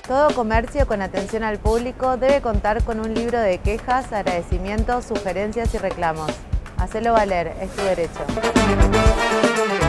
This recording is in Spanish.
Todo comercio con atención al público debe contar con un libro de quejas, agradecimientos, sugerencias y reclamos. Hacelo valer, es tu derecho.